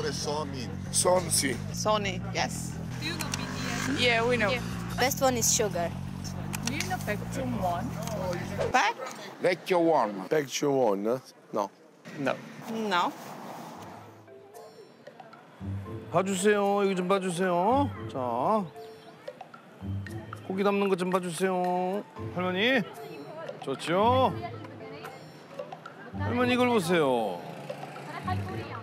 the song mean? Sonsi. Sony, yes. Do you know BTS? Yeah, we know. Yeah. Best one is sugar. Do you know 백종원? Back? 백종원. 백종원. No. No. No. 봐주세요. 여기 좀 봐주세요. 자, 고기 담는 것 좀 봐주세요. 할머니, 좋죠? 할머니 이걸 보세요.